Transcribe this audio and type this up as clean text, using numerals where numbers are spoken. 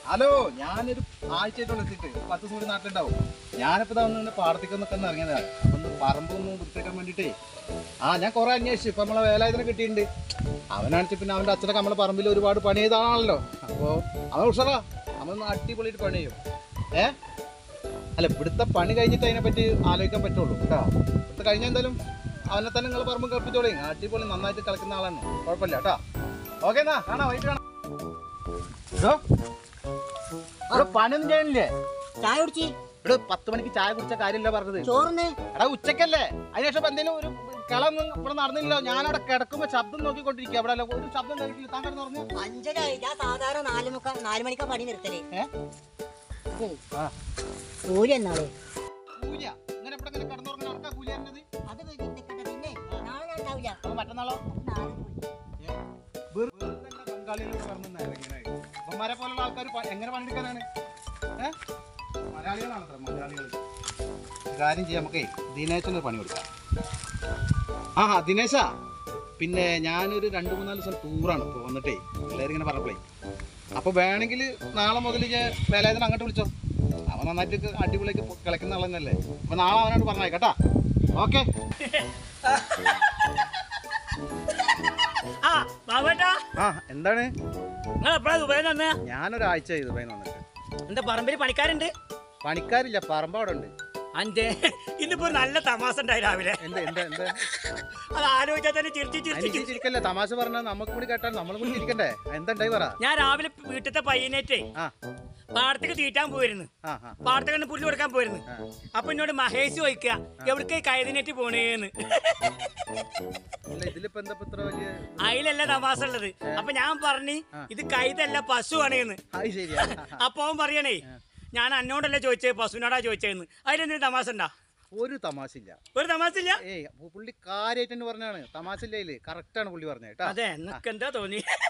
Hello, ഞാനൊരു ആഴ്ചയായിട്ടുള്ള എത്തിയിട്ട് 10 ദിവസം കൂടി നാട്ടിലുണ്ടാവും. ഞാനിപ്പോൾ ഇതാ ഒന്ന് പാടത്തേക്കൊന്നൊക്കെ ഒന്ന് ഇറങ്ങിയതാണ്. അപ്പം ഒന്ന് പറമ്പൊന്ന് വൃത്തിയാക്കാൻ വേണ്ടിയിട്ടേ. ഞാൻ കുറേ അന്വേഷിച്ചു. ഇപ്പം നമ്മളെ വേലായുധനെ കിട്ടിയിട്ടുണ്ട്. അവനാണിച്ച് പിന്നെ അവൻ്റെ അച്ഛനൊക്കെ നമ്മളെ പറമ്പിൽ ഒരുപാട് പണി ചെയ്താണല്ലോ. അപ്പോൾ അവൻ ഉഷാറാ, അവൻ അടിപൊളിയിട്ട് പണി ചെയ്യും. അല്ല, ഇവിടുത്തെ പണി കഴിഞ്ഞിട്ട് അതിനെപ്പറ്റി ആലോചിക്കാൻ പറ്റുള്ളൂ കേട്ടോ. ഇവിടുത്തെ കഴിഞ്ഞാൽ എന്തായാലും അവനെ തന്നെ നിങ്ങൾ പറമ്പ് കളിപ്പിച്ചോളി. അടിപൊളി നന്നായിട്ട് കളിക്കുന്ന ആളാണ്, കുഴപ്പമില്ല കേട്ടോ. ഓക്കെ എന്നാ കാണാം, വൈകിട്ട് കാണാം. ഇവിടെ പണിയൊന്നും ചെയ്യണില്ലേ? ചായ കുടിച്ച് ഇവിടെ 10 മണിക്ക് ചായ കുടിച്ച കാര്യമില്ല പറഞ്ഞത്. ചോറിന് എടാ ഉച്ചക്കല്ലേ, അതിനുശേഷം എന്തെങ്കിലും ഒരു കളൊന്നും ഇവിടെ നടന്നില്ല. ഞാനവിടെ കിടക്കുമ്പോ ശബ്ദം നോക്കിക്കൊണ്ടിരിക്കുക. അവിടെ ഒരു ശബ്ദം കഴിക്കില്ല. താൻ കിടന്ന് പറഞ്ഞു 5:30. ഞാൻ സാധാരണ 4 മണിക്കാ പണി നിർത്തല്. കൂലി എന്നാളെ കൂലിയ ഇങ്ങനെ ഇവിടെ ഇങ്ങനെ കിടന്നുറങ്ങി നടക്കാ കൂലി തരുന്നത്. അത് പിന്നെ നാളെ ഞാൻ ഉണ്ടാവില്ല. അപ്പൊ മറ്റന്നാളോ ബംഗാളികളൊക്കെ പറഞ്ഞ അപ്പന്മാരെ പോലുള്ള ആൾക്കാർ എങ്ങനെ പണിയെടുക്കാനാണ്? മലയാളികളാണത്ര മലയാളികൾ. കാര്യം ചെയ്യാം, നമുക്കേ ദിനേശന് പണി കൊടുക്കാം. ദിനേശാ, പിന്നെ ഞാനൊരു 2-3 ദിവസം ടൂറാണ് ഇപ്പോൾ വന്നിട്ടേ. എല്ലാവരും ഇങ്ങനെ പറഞ്ഞപ്പോഴേ, അപ്പോൾ വേണമെങ്കിൽ നാളെ മുതൽ ഞാൻ വേലായുധനെ അങ്ങോട്ട് വിളിച്ചോ. അവൻ നന്നായിട്ട് അടിപൊളിക്ക് കളിക്കുന്ന ആൾ തന്നെയല്ലേ. അപ്പോൾ നാളെ അവനോട് പറഞ്ഞേ കേട്ടാ. ഓക്കെ. എന്താണ്? ഞാനൊരാഴ്ച ദുബായിൽ വന്നിട്ട്. എന്താ പറമ്പിൽ പണിക്കാരുണ്ട്? പണിക്കാരില്ല, പറമ്പ് അവിടെ ഉണ്ട്. അഞ്ചേ ഇന്നിപ്പോ നല്ല തമാശ ഉണ്ടായി രാവിലെ. അത് ആലോചിച്ചാൽ തന്നെ ചിരിക്കല്ലേ, തമാശ പറഞ്ഞാൽ നമുക്ക് കൂടി കേട്ടാൽ നമ്മളും കൂടി ചിരിക്കണ്ടേ? എന്തായി പറ. ഞാൻ രാവിലെ വീട്ടിലത്തെ പയ്യനേറ്റേ പാടത്തേക്ക് തീറ്റാൻ പോയിരുന്നു. പാടത്തേക്ക് പുല്ല് കൊടുക്കാൻ പോയിരുന്നു. അപ്പൊ എന്നോട് മഹേഷ് ചോദിക്കുക എവിടേക്ക് കൈതനേറ്റ് പോണേന്ന്. അതിലല്ല തമാശ ഉള്ളത്. അപ്പൊ ഞാൻ പറഞ്ഞു ഇത് കൈതല്ല പശുവാണേന്ന്. അപ്പൊ അവൻ പറയണേ ഞാൻ അന്നോടല്ലേ ചോദിച്ചേ പശുവിനോടാ ചോദിച്ചേന്ന്. അതിലെന്തൊരു തമാശ ഉണ്ടാ? ഒരു തമാശയില്ല. ഒരു തമാശയില്ല. പുള്ളി കാര്യമായിട്ട് പറഞ്ഞാണ്, തമാശയില്ലേ, കറക്റ്റ് ആണ് പുള്ളി പറഞ്ഞത്. അതെ, നിനക്ക് എന്താ തോന്നി?